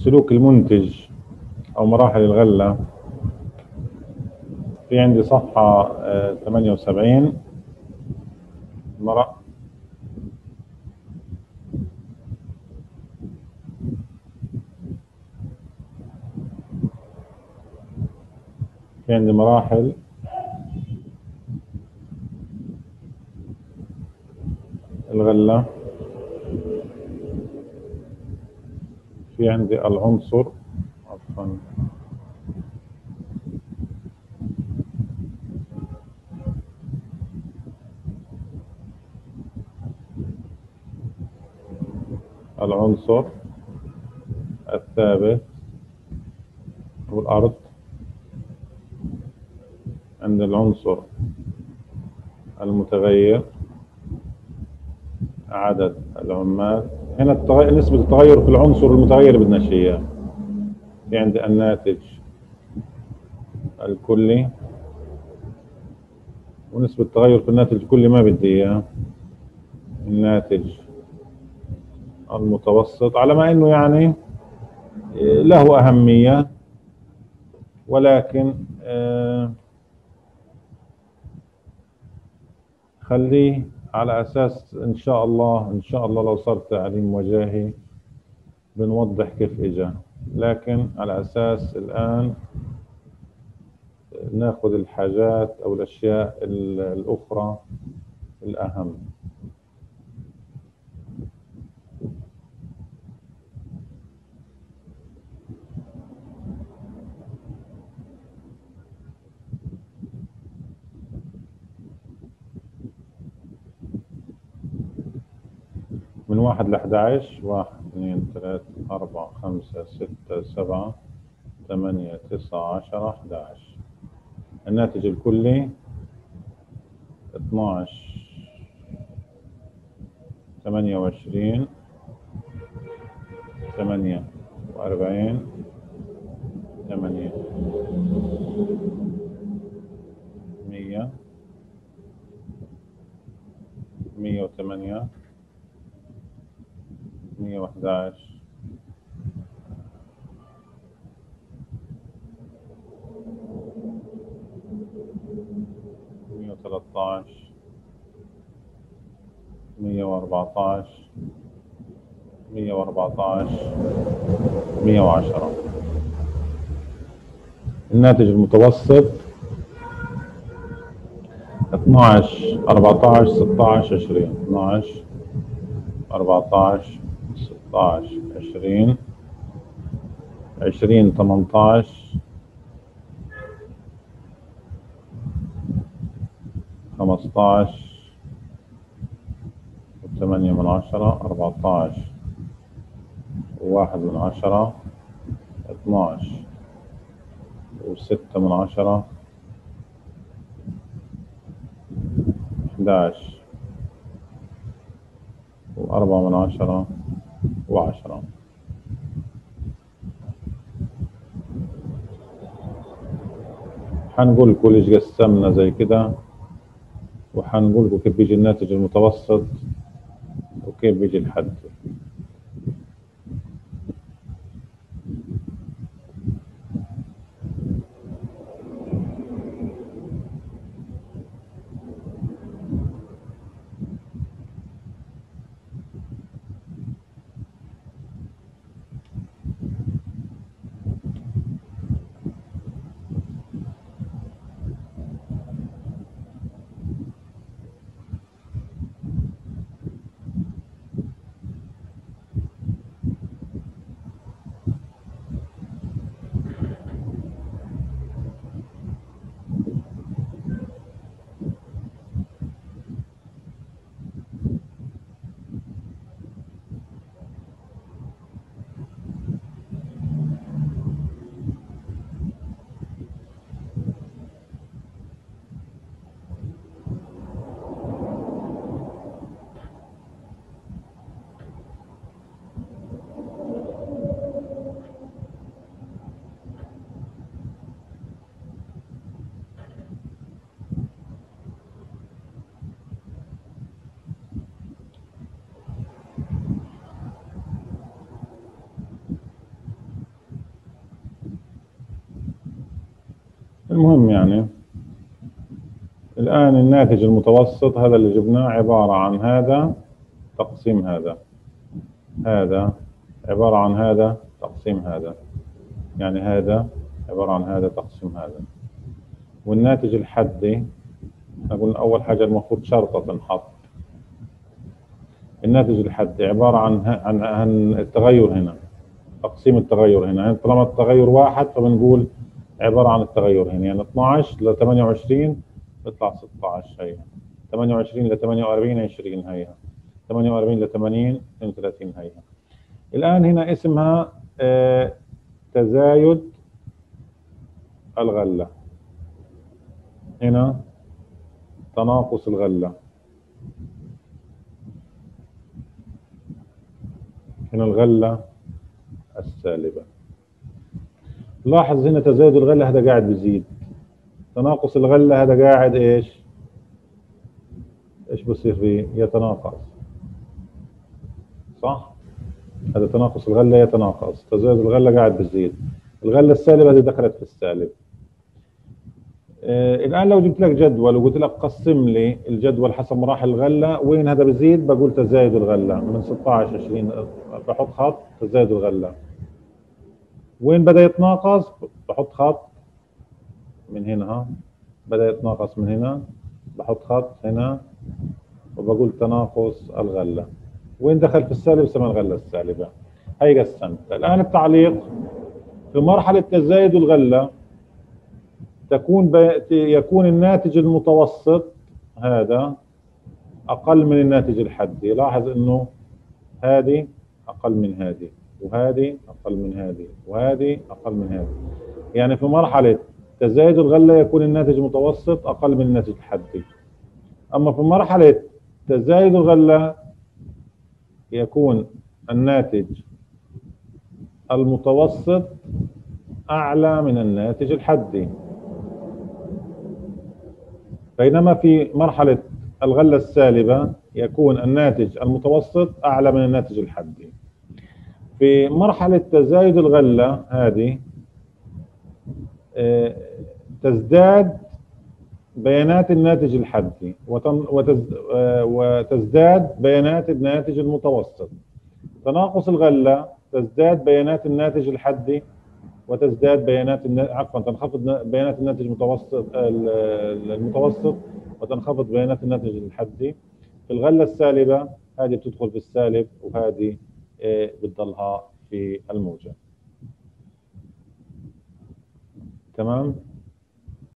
سلوك المنتج أو مراحل الغلة. في عندي صفحة 78. في عندي مراحل الغلة. في عندي العنصر، عفوا، العنصر الثابت والأرض. عند العنصر المتغير عدد العمال. هنا نسبة التغير في العنصر المتغير بدناش إياه. في عندي الناتج الكلي، ونسبة التغير في الناتج الكلي ما بدي إياه. الناتج المتوسط، على ما إنه يعني له أهمية، ولكن خليه على أساس إن شاء الله لو صار تعليم وجاهي بنوضح كيف إجا، لكن على أساس الآن ناخذ الحاجات أو الأشياء الأخرى الأهم. من 1 ل11: 1 2 3 4 5 6 7 8 9 10 11. الناتج الكلي 12 28 48 8 100 108 111 113 114 114 110. الناتج المتوسط 12 14 16 20. 12 14 16 20 20 18 15 8 من 10 14 1 من 10 12 و6 من 10 11 و4 من 10 و10. حنقول لكم ليش قسمنا زي كده، وحنقول لكم كيف بيجي الناتج المتوسط وكيف بيجي الحد. المهم يعني الآن الناتج المتوسط هذا اللي جبناه عبارة عن هذا تقسيم هذا، هذا عبارة عن هذا تقسيم هذا، يعني هذا عبارة عن هذا تقسيم هذا. والناتج الحدي قلنا أول حاجة المفروض شرطة تنحط. الناتج الحدي عبارة عن التغير هنا، تقسيم التغير هنا، يعني طالما التغير واحد فبنقول عبارة عن التغير هنا، يعني 12 ل 28 بيطلع 16 هي، 28 ل 48 20 هي، 48 ل 80 32 هي. الآن هنا اسمها تزايد الغلة، هنا تناقص الغلة، هنا الغلة السالبة. لاحظ هنا تزايد الغلة هذا قاعد بيزيد، تناقص الغلة هذا قاعد ايش بصير فيه؟ يتناقص، صح؟ هذا تناقص الغلة يتناقص، تزايد الغلة قاعد بيزيد، الغلة السالبة هذه دخلت في السالب. الآن لو جبت لك جدول وقلت لك قسم لي الجدول حسب مراحل الغلة، وين هذا بزيد بقول تزايد الغلة من 16 20، بحط خط تزايد الغلة. وين بدأ يتناقص بحط خط من هنا، ها بدأ يتناقص من هنا بحط خط هنا وبقول تناقص الغلة. وين دخل في السالب اسمها الغلة السالبة. هي قسمت. الآن التعليق في مرحلة تزايد الغلة يكون الناتج المتوسط هذا أقل من الناتج الحدي. لاحظ إنه هذه أقل من هذه، وهذه أقل من هذه، وهذه أقل من هذه. يعني في مرحلة تزايد الغلة يكون الناتج المتوسط أقل من الناتج الحدي. أما في مرحلة تزايد الغلة يكون الناتج المتوسط أعلى من الناتج الحدي. بينما في مرحلة الغلة السالبة يكون الناتج المتوسط أعلى من الناتج الحدي. في مرحلة تزايد الغلة هذه تزداد بيانات الناتج الحدي وتزداد بيانات الناتج المتوسط. تناقص الغلة تزداد بيانات الناتج الحدي وتزداد تنخفض بيانات الناتج المتوسط وتنخفض بيانات الناتج الحدي. في الغلة السالبة هذه بتدخل في السالب وهذه بتضلها في الموجب. تمام.